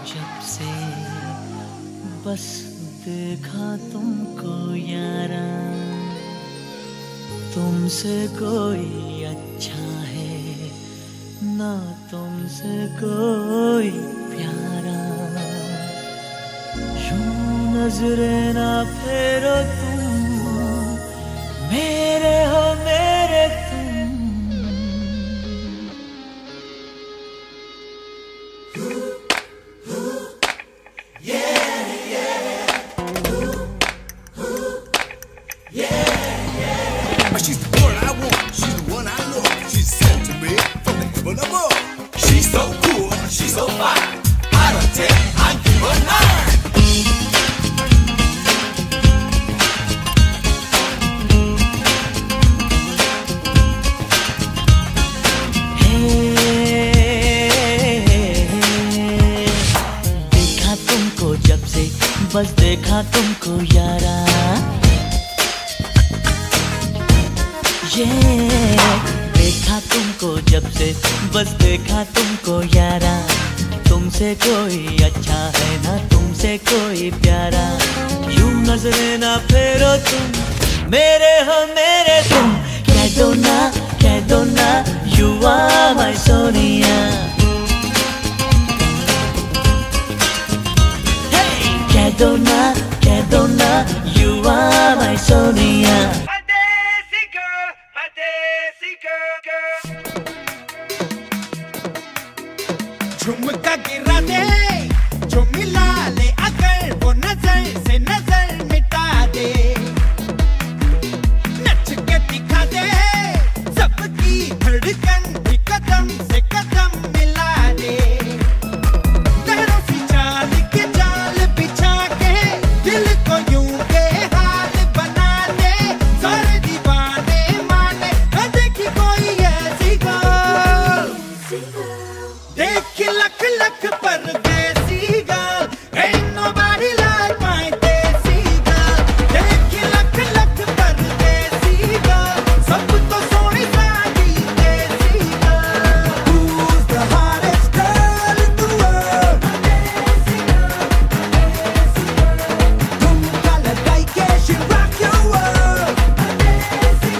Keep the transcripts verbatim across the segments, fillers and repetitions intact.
जब से बस देखा तुमको यारा, तुमसे कोई अच्छा है ना तुमसे कोई प्यारा। यूं नजरे ना फेरो तुम, मेरे हो मेरे तुम। She's the one I want, she's the one I love. She's sent to me from the heaven above. She's so cool, she's so fine. Out of ten, I give her nine. देखा तुमको जब से बस देखा तुमको यारा, yeah, देखा तुमको जब से बस देखा तुमको यारा। तुमसे कोई अच्छा है ना तुमसे कोई प्यारा। यूं नजरे ना फेरो तुम, मेरे हो मेरे तुम। कह दो ना कह दो ना you are my Sonia. hey! कह दो ना कह दो ना you are my सोनिया। झुमका गिरा दे जो मिला ले, अगर वो नजर से नजर मिटा दे। नच के दिखा दे सबकी धड़कन भी कदम से कदम मिला दे। तेरों सी चाल के जाल बिछा के दिल को यूं बेहाल बना दे। सारे दीवाने माने न देखी कोई ऐसी गर्ल, देख लख लख परदेसी girl, ain't nobody like my देसी गर्ल। देख लख लख परदेसी गर्ल, सब तो सोनी साड़ी देसी girl. Who's the hottest girl in the world? देसी गर्ल, ठुमका लगाई के she rock your world। देसी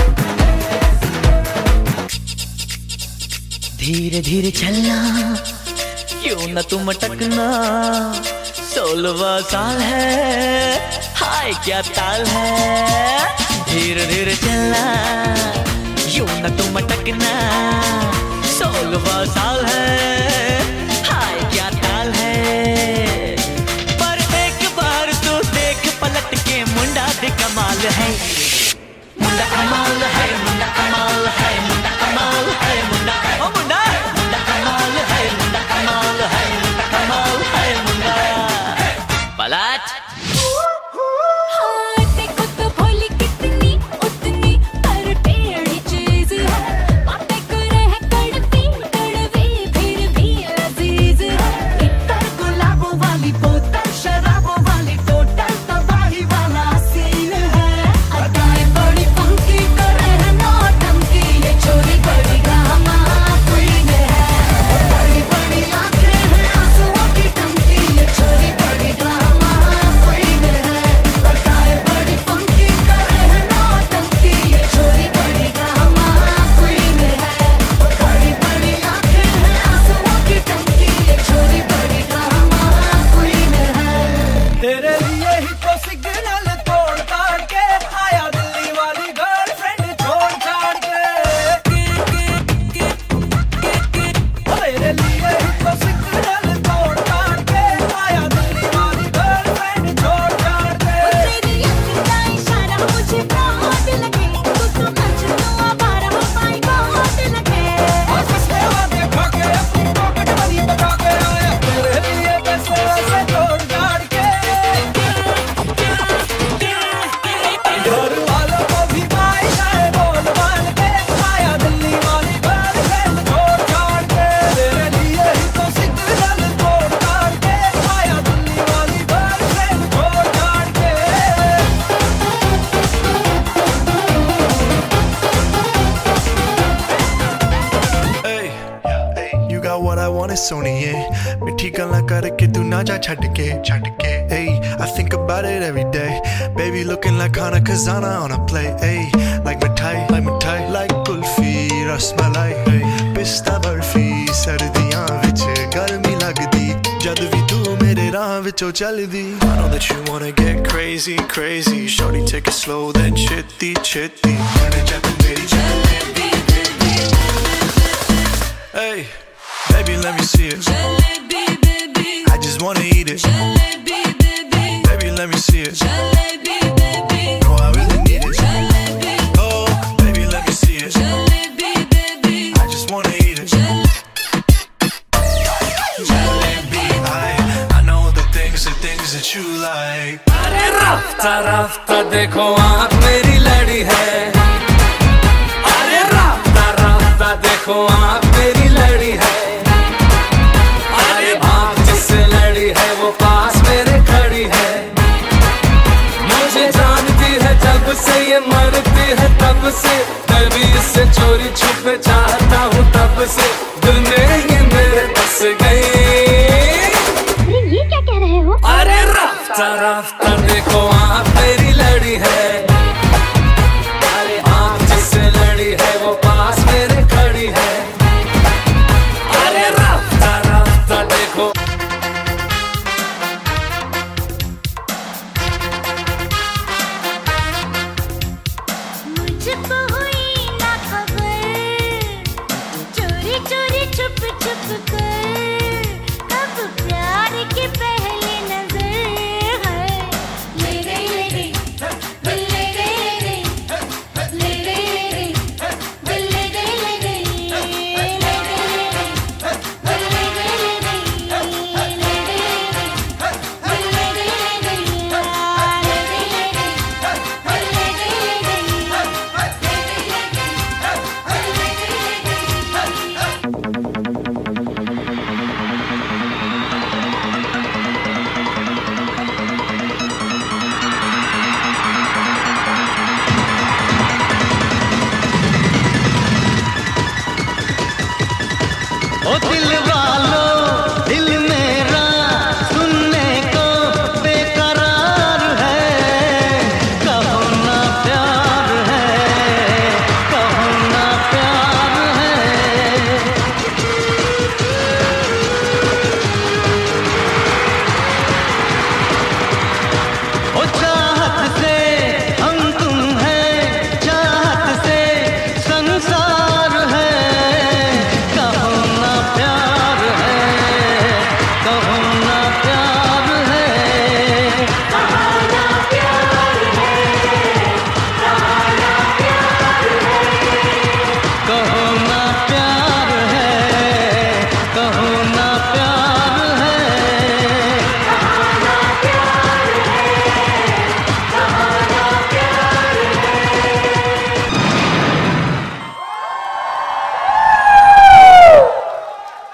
गर्ल, धीरे धीरे चलना क्यों न तुम अटकना। सोलहवां साल है हाय क्या ताल है। धीरे धीरे चलना यूं न तुम अटकना। सोलहवां साल है हाय क्या ताल है। पर एक बार तू देख पलट के, मुंडा दे कमाल है। मुंडा कमाल है मुंडा कमाल है मुंडा कमाल है मुंडा ओ मुंडा मुंडा कमाल है मुंडा कमाल है मुंडा कमाल है मुंडा पलट। हाँ देखो तो भोली कितनी उतनी पर टेढ़ी चीज है। बातें करे है कड़वी कड़वी फिर भी अजीज है। इतर गुलाबों वाली बोतल शराबों वाली टोटल तबाही वाला सीन है। अदाएं बड़ी फंकी करे है नौटंकी, ये छोरी बड़ी गामा क्वीन है। बड़ी बड़ी आंखें हैं आंसुओं की टंकी, ये छोरी बड़ी गामा क्वीन है। अदाएं बड़ी फंकी करे है नौटंकी, ये छोरी बड़ी गामा क्वीन है। बड़ी बड़ी आंखें हैं आंसुओं की टंकी, ये छोरी बड़ी गामा क्वीन है। तेरे लिए ही तो सिग्नल तोड़ ताड़ के आया दिल्ली वाली गर्लफ्रेंड छोड़ छाड़ के। तेरे लिए ही तो सिग्नल तोड़ ताड़ के आया दिल्ली वाली गर्लफ्रेंड छोड़ छाड़ के। तेरी अखीं का इशारा मुझे बहुत लगे, तू तो मजनू आवारा माय गॉड लगे। आज किसने वादे खा के अपनी पॉकेट मनी बचा के आया तेरे लिए पैसे वैसे तोड़ ताड़ के। घर वालों को भी बाइशाए बोल बाल के आया दिल्ली वाली गर्लफ्रेंड छोड़ छाड़ के। तेरे लिए ही तो सिग्नल तोड़ ताड़ के आया दिल्ली वाली गर्लफ्रेंड छोड़ छाड़ के। Hey, you got what I want, Sony, yeah. मिठी गल्लां करके तू ना जा छड़ के छड़ के hey I think about it every day baby looking like Khana Khazana on a plate hey like mithai like mithai like kulfi rasmalai hey pista barfi sardiyan vich garmi lagdi jad vi tu mere raah vichon chaldi I know that you wanna get crazy crazy shorty take it slow then chitty chitty hey baby let me see it jalebi baby I just wanna eat it jalebi baby baby let me see it jalebi baby no I really need it jalebi oh baby let me see it jalebi baby I just wanna eat it jalebi I I know the things the things that you like अरे राफ्ता राफ्ता देखो आँख मेरी लड़ी है अरे राफ्ता राफ्ता देखो आँख मेरी लड़ी है अरे भाग जिससे लड़ी है वो पास मेरे खड़ी है मुझे जानती है जब से ये मरती है तब से मैं भी इससे चोरी छुपे चाहता हूँ तब से दुनिया ये मेरे बस गई अरे ये क्या कह रहे हो अरे राफ्ता राफ्ता देखो आँख मेरी लड़ी है अरे आँख जिससे लड़ी है वो पास मेरे खड़ी है अरे राफ्ता राफ्ता देखो मुझको हुई ना खबर चोरी चोरी छुप छुप कर कब प्यार की पहली नजर है ले गई ले गई दिल ले गई ले गई ले गई दिल ले गई ले गई ले गई दिल ले गई ले गई ले गई ले गई दिल ले गई ले गई ले ओ दिल वालों दिल मेरा सुनने को बेकरार है कहो ना प्यार है कहो ना प्यार है ओ चाहत से हम तुम हैं चाहत से संसार है कहो ना प्यार है कहो